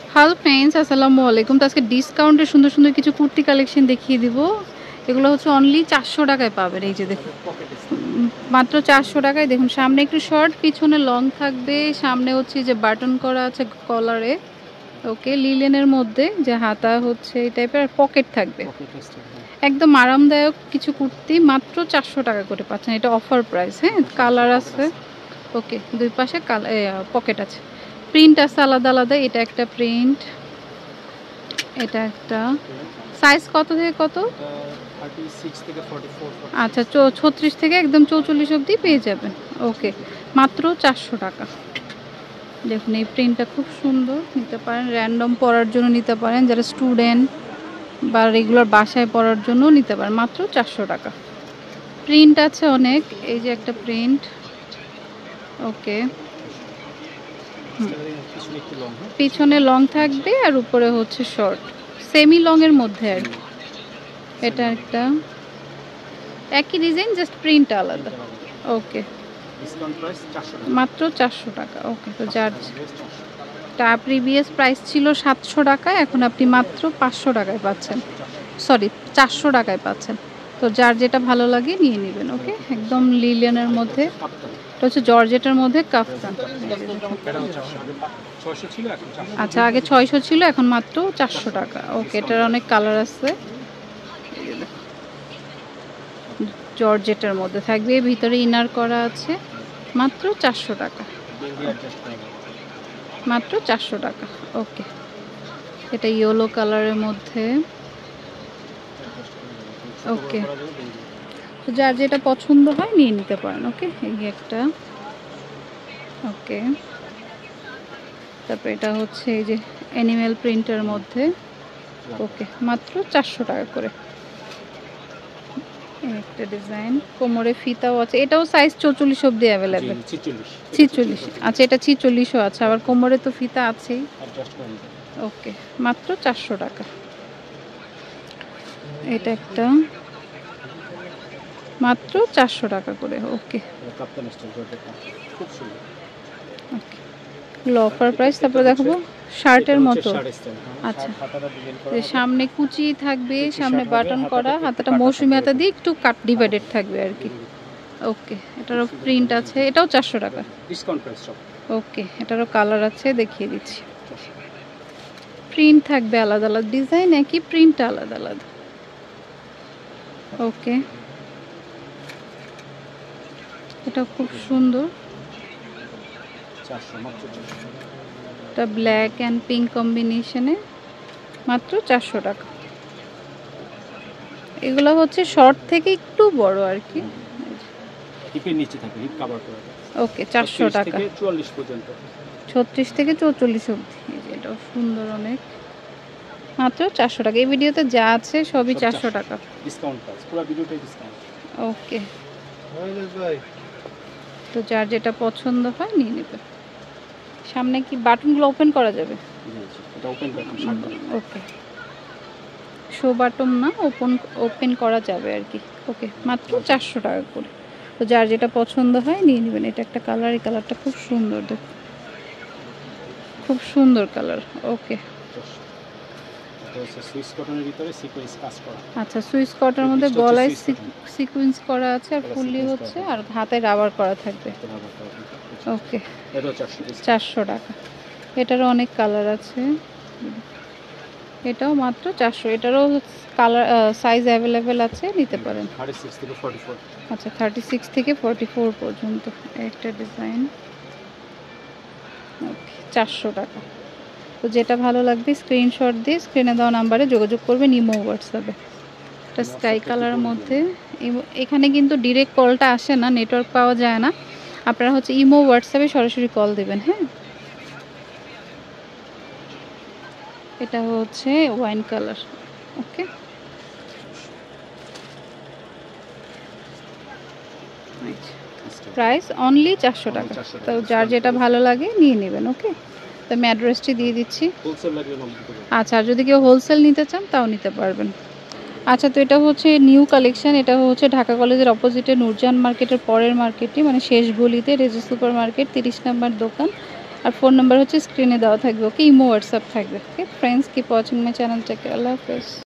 Hello friends, আসসালামু আলাইকুম। তো আজকে ডিসকাউন্টে সুন্দর সুন্দর কিছু কুর্তি কালেকশন দেখিয়ে দিব। এগুলো হচ্ছে অনলি 400 টাকায় পাবেন। এই যে দেখুন, মাত্র 400 টাকায়। দেখুন সামনে একটু শর্ট, পিছনে লং থাকবে। সামনে হচ্ছে যে বাটন করা আছে কলারে, ওকে, লিলেনের মধ্যে, যে হাতা হচ্ছে এই টাইপের, আর পকেট থাকবে। একদম আরামদায়ক কিছু কুর্তি মাত্র 400 টাকা করে পাচ্ছেন। এটা অফার প্রাইস। হ্যাঁ, কালার আছে, ওকে, দুই পাশে পকেট আছে, প্রিন্ট আছে আলাদা আলাদা। এটা একটা প্রিন্ট, এটা একটা। সাইজ কত থেকে কত? 36 থেকে 44। আচ্ছা, 36 থেকে একদম 44 অবধি পেয়ে যাবেন। ওকে, মাত্র 400 টাকা। দেখুন এই প্রিন্টটা খুব সুন্দর, নিতে পারেন, র্যান্ডম পরার জন্য নিতে পারেন, যারা স্টুডেন্ট বা রেগুলার বাসায় পরার জন্য নিতে পারেন। মাত্র 400 টাকা। প্রিন্ট আছে অনেক, এই যে একটা প্রিন্ট, ওকে, পিছনে লং থাকবে আর উপরে হচ্ছে শর্ট, সেমি লং এর মধ্যে আর কি। এটা একটা একই ডিজাইন, জাস্ট প্রিন্ট আলাদা। ওকে, ডিসকাউন্ট প্রাইস 400 টাকা, মাত্র 400 টাকা। ওকে, তো যার প্রিভিয়াস প্রাইস ছিল 700 টাকা, এখন আপনি মাত্র 500 টাকায় পাচ্ছেন, সরি 400 টাকায় পাচ্ছেন। তো যার যেটা ভালো লাগে নিয়ে নেবেন। ওকে, একদম লিলেনের মধ্যে, এটা হচ্ছে জর্জেটের মধ্যে কাফতান। আচ্ছা, আগে 600 ছিল, এখন মাত্র 400 টাকা। ওকে, এটার অনেক কালার আছে। জর্জেটের মধ্যে থাকবে, ভিতরে ইনার করা আছে। মাত্র 400 টাকা, মাত্র 400 টাকা। ওকে, এটা ইয়েলো কালারের মধ্যে। ওকে, তো যার যেটা পছন্দ হয় নিয়ে নিতে পারেন। ওকে, এই একটা। ওকে, তারপর এটা হচ্ছে এই যে অ্যানিমেল প্রিন্টের মধ্যে। ওকে, মাত্র 400 টাকা করে। একটা ডিজাইন, কোমরে ফিতাও আছে। এটাও সাইজ 44 অবধি অ্যাভেলেবেল। 46, আচ্ছা, এটা 46ও আছে, আবার কোমরে তো ফিতা আছেই। ওকে, মাত্র 400 টাকা। এটা একটা, মাত্র 400 টাকা করে। Okay, offer price. তারপরে দেখাবো শার্টের মতো। আচ্ছা, সামনে কুচি থাকবে, সামনে বাটন করা, হাতাটা মৌসুমি হাতা দিয়ে একটু কাট ডিভাইডেড থাকবে আর কি। ওকে, এটারও প্রিন্ট আছে, এটাও 400 টাকা ডিসকাউন্ট প্রাইস সব। ওকে, এটারও কালার আছে, দেখিয়ে দিচ্ছি। প্রিন্ট থাকবে আলাদা আলাদা, ডিজাইন একই, প্রিন্ট আলাদা আলাদা। ওকে, এটা খুব সুন্দর, এটা ব্ল্যাক অ্যান্ড পিঙ্ক কম্বিনেশনে, মাত্র 400 টাকা। এগুলো হচ্ছে শর্ট থেকে একটু বড় আর কি, হিপের নিচে থাকে, হিপ কভার করা। ওকে, 400 টাকা, 44 পর্যন্ত, 36 থেকে 44 অবধি। এটাও সুন্দর অনেক, মাত্র 400 টাকা। এই ভিডিওতে যা আছে সবই 400 টাকা ডিসকাউন্ট প্রাইস, পুরো ভিডিওটাই ডিসকাউন্ট। ওকে, তো যার যেটা পছন্দ হয় নিয়ে নেবে। সামনে কি বাটনগুলো ওপেন করা যাবে? এটা open button. Okay, show button না, ওপেন করা যাবে আর কি। ওকে, মাত্র 400 টাকা করে। তো যার যেটা পছন্দ হয় নিয়ে নেবেন। এটা একটা কালার, এই কালারটা খুব সুন্দর, দেখুন খুব সুন্দর কালার। ওকে, সুইস কটনের ভিতরে সিকোয়েন্স কাজ করা। আচ্ছা, সুইস কটনের মধ্যে গলায় সিকোয়েন্স করা আছে, আর ফুললি হচ্ছে, আর হাতে রাবার করা থাকবে। ওকে, এটাও 400 টাকা। এটারও অনেক কালার আছে, এটাও মাত্র 400। এটারও কালার সাইজ অ্যাভেলেবেল আছে, নিতে পারেন। 36 থেকে 44। আচ্ছা, 36 থেকে 44 পর্যন্ত একটা ডিজাইন। ওকে, 400 টাকা। তো যেটা ভালো লাগবে স্ক্রিনশট দিয়ে স্ক্রিনে দেওয়া নাম্বারে যোগাযোগ করবেন, ইমো হোয়াটসঅ্যাপে। এটা স্কাই কালারের মধ্যে। এখানে কিন্তু ডিরেক্ট কলটা আসে না, নেটওয়ার্ক পাওয়া যায় না। আপনারা হচ্ছে ইমো হোয়াটসঅ্যাপে সরাসরি কল দেবেন। হ্যাঁ, এটা হচ্ছে wine colour. Okay, price only 400 টাকা। তো যার যেটা ভালো লাগে নিয়ে নেবেন। ওকে, তো আমি অ্যাড্রেসটি দিয়ে দিচ্ছি। আচ্ছা, আর যদি কেউ হোলসেল নিতে চান তাও নিতে পারবেন। আচ্ছা, তো এটা হচ্ছে নিউ কালেকশন। এটা হচ্ছে ঢাকা কলেজের অপোজিটে নূরজাহান মার্কেটের পরের মার্কেটটি, মানে শেষ গলিতে, রেজি সুপার মার্কেট 30 নম্বর দোকান। আর ফোন নাম্বার হচ্ছে স্ক্রিনে দেওয়া থাকবে, ওকে, ইমো হোয়াটসঅ্যাপ থাকবে। Okay friends, keep watching my channel, take care, আল্লাহ হাফেজ।